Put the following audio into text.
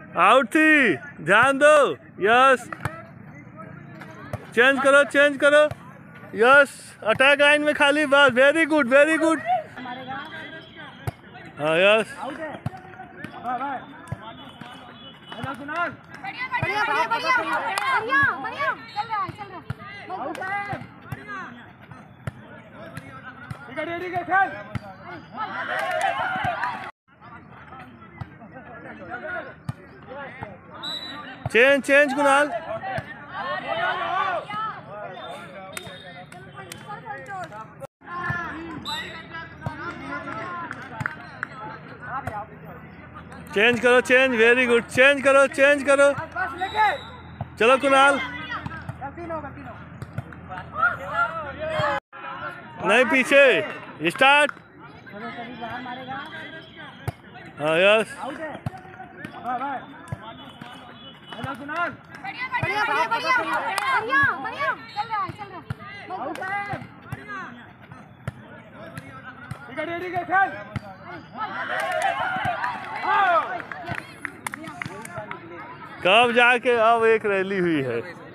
Out थी, ध्यान दो। यस, चेंज करो चेंज करो। यस, अटैक लाइन में खाली, बस। Very good very good. हाँ yes. Change change Kunal. Change करो चेंज, वेरी गुड। चेंज करो चेंज करो। चलो कुणाल, नहीं पीछे, स्टार्ट। हाँ यस। कब जाके अब एक रैली हुई है।